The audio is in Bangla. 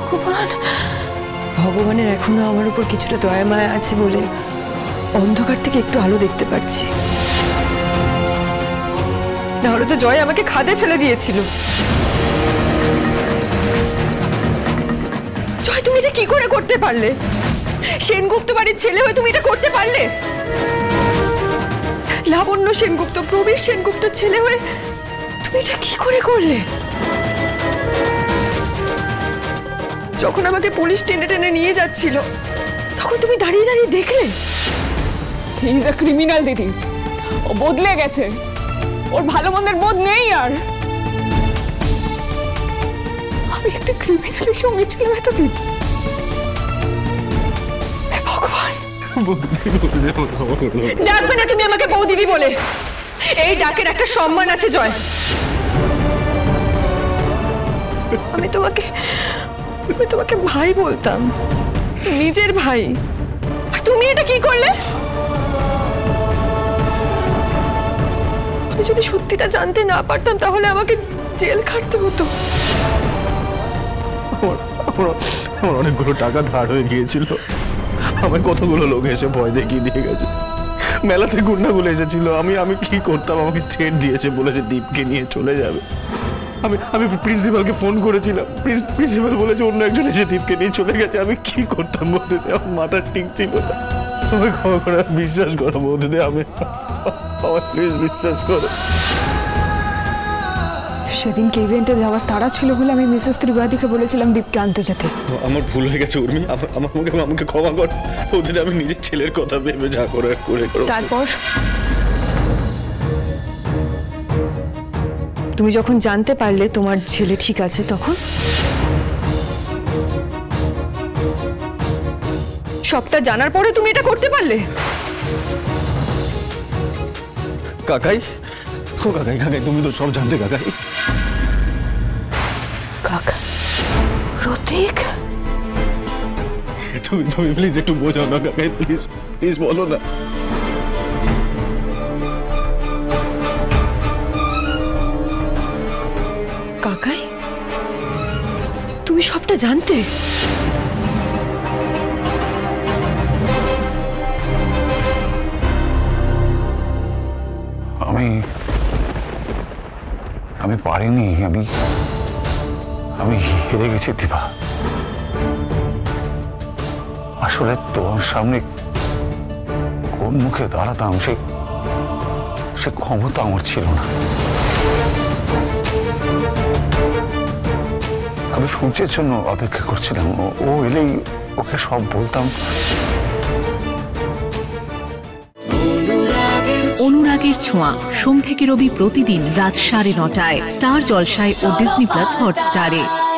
ভগবান, ভগবানের এখনো আমার উপর কিছুটা দয়া মায়া আছে বলে অন্ধকার থেকে একটু আলো দেখতে পাচ্ছি। নাহলে তো জয় আমাকে খাদে ফেলে দিয়েছিল। জয়, তুমি এটা কি করে করতে পারলে? সেনগুপ্ত বাড়ির ছেলে হয়ে তুমি এটা করতে পারলে? লাবণ্য সেনগুপ্ত, প্রবীর সেনগুপ্ত ছেলে হয়ে তুমি এটা কি করে করলে? যখন আমাকে পুলিশ টেনে টেনে নিয়ে যাচ্ছিল তখন তুমি দাঁড়িয়ে দাঁড়িয়ে দেখলে? হি ইজ আ ক্রিমিনাল দিদি, ও বদলে গেছে, ওর ভালো মন্দের বোধ নেই আর। আমি একটা ক্রিমিনালের সঙ্গে ছিলাম এতদিন। ভগবান, ডাকবে না তুমি আমাকে বৌদিদি বলে। এই ডাকের একটা সম্মান আছে জয়। আমি তোমাকে ভাই বলতাম, নিজের ভাই, আর তুমি এটা কি করলে? আমি যদি সত্যিটা জানতে না পারতাম তাহলে আমাকে জেল খাটতে হতো। আমার অনেকগুলো টাকা ধার হয়ে গিয়েছিল, আমায় কতগুলো লোক এসে ভয় দেখিয়ে দিয়ে গেছে। মেলাতে গুন্ডাগুলো এসেছিল, আমি কি করতাম? আমাকে থ্রেট দিয়েছে, বলেছে দীপকে নিয়ে চলে যাবে। আমি প্রিন্সিপালকে ফোন করেছিলাম, প্রিন্সিপাল বলেছে অন্য একজন এসে দীপকে নিয়ে চলে গেছে। আমি কি করতাম বৌদিদি? আমার মাথা ঠিক ছিল না। আমাকে ক্ষমা করে, বিশ্বাস করো বৌদিদি, আমার প্লিজ বিশ্বাস করো। সেদিনকে ইভেন্টে যাওয়ার তাড়া ছিল বলে আমি মিসেস ত্রিপাঠীকে বলেছিলাম দীপকে আনতে যেতে। আমার ভুল হয়ে গেছে উর্মি, আমাকে ক্ষমা কর বৌদিদি। আমি নিজের ছেলের কথা ভেবে যা করে করো। তারপর তুমি যখন জানতে পারলে তোমার ছেলে ঠিক আছে, তখন সবটা জানার পরে তুমি এটা করতে পারলে? কাকাই, ও কাকাই, তুমি তো সব জানতে কাকাই। কাকা, প্রতীক, তুমি প্লিজ একটু বোঝাও না কাকাই, প্লিজ বলো না। কাকাই, তুমি সবটা জানতে? আমি পারিনি, আমি হেরে গেছি দিবা। আসলে তোমার সামনে কোন মুখে দাঁড়াতাম সে ক্ষমতা আমার ছিল না। আমি সূর্যের জন্য অপেক্ষা করছিলাম, ও এলেই ওকে সব বলতাম। অনুরাগের ছোঁয়া, সোম থেকে রবি প্রতিদিন রাত 9:30টায় স্টার জলসায় ও ডিজনি প্লাস হটস্টারে।